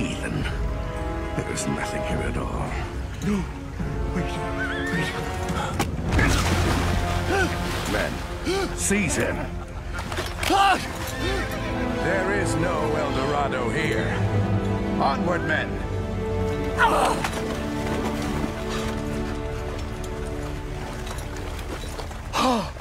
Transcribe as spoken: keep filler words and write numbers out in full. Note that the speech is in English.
Leland. There is nothing here at all. No. Wait. Wait. Men, seize him. There is no El Dorado here. Onward, men. Ah!